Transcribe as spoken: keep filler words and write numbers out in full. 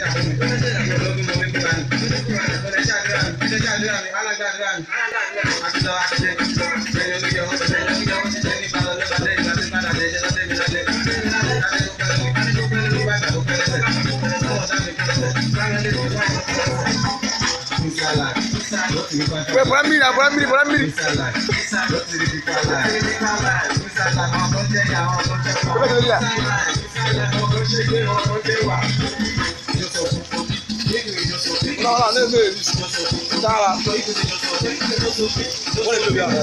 Bora mira, bora mira, bora mira. Não, não, não é isso. Tá lá. Olha que legal.